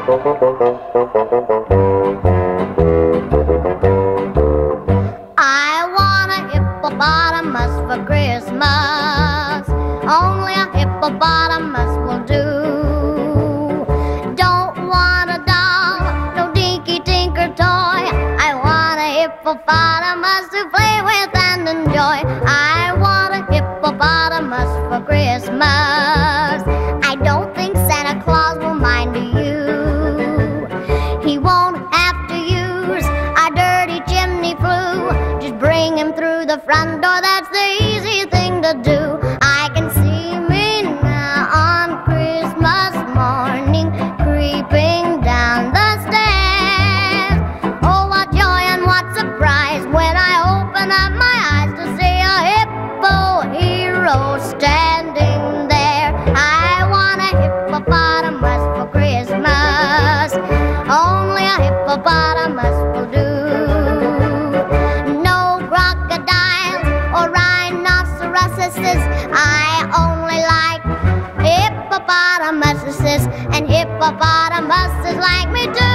I want a hippopotamus for Christmas. Only a hippopotamus will do. Don't want a doll, no dinky tinker toy. I want a hippopotamus to play with and enjoy. I want a hippopotamus for Christmas. I don't think Santa Claus will mind you. He won't have to use a dirty chimney flue. Just bring him through the front door, that's the easy thing to do. I can see me now on Christmas morning, creeping down the stairs. Oh, what joy and what surprise when I open up my eyes to see a hippo hero standing there. I want a hippopotamus for Christmas. Only a hippopotamus will do. No crocodiles or rhinoceroses. I only like hippopotamuses, and hippopotamuses like me too.